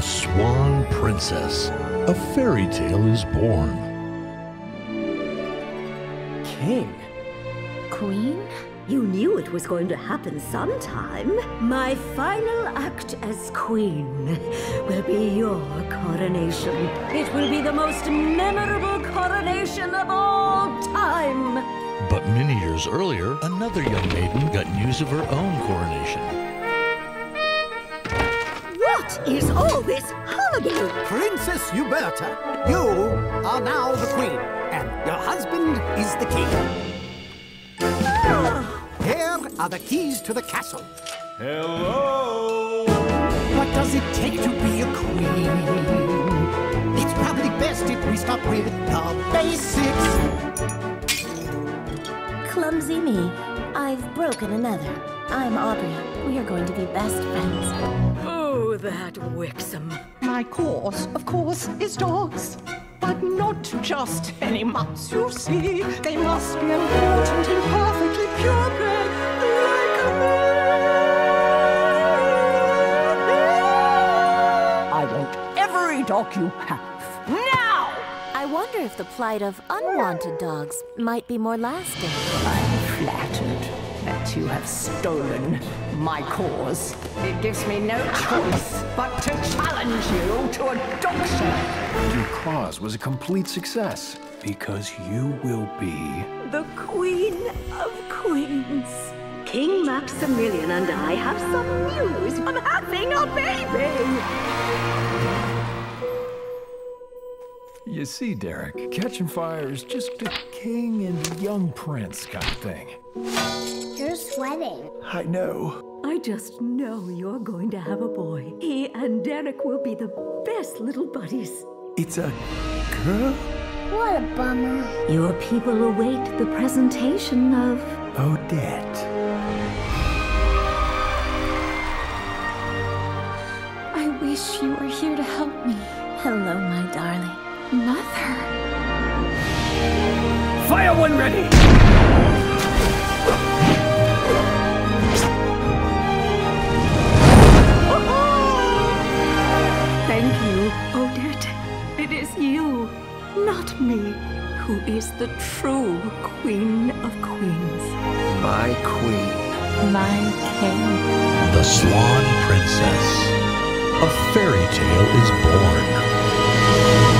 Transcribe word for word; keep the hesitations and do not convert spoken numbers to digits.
The Swan Princess. A fairy tale is born. King? Queen? You knew it was going to happen sometime. My final act as queen will be your coronation. It will be the most memorable coronation of all time. But many years earlier, another young maiden got news of her own coronation. What is all this hullabaloo? Princess Huberta, you are now the queen, and your husband is the king. Here are the keys to the castle. Hello? What does it take to be a queen? It's probably best if we start with the basics. Clumsy me. I've broken another. I'm Aubrey. We are going to be best friends. Oh, that Wixom. My course, of course, is dogs. But not just any mutts, you see. They must be important and perfectly purebred, like me. I want every dog you have, now! I wonder if the plight of unwanted dogs might be more lasting. I'm flattered that you have stolen my cause. It gives me no choice but to challenge you to a dog show. Your cause was a complete success because you will be The Queen of Queens. King Maximilian and I have some news. I'm having a baby! You see, Derek, catching fire is just a king and young prince kind of thing. You're sweating. I know. I just know you're going to have a boy. He and Derek will be the best little buddies. It's a girl? What a bummer. Your people await the presentation of... Odette. I wish you were here to help me. Hello, my darling. Mother. Fire one ready! Thank you, Odette. It is you, not me, who is the true Queen of Queens. My queen. My king. The Swan Princess. A fairy tale is born.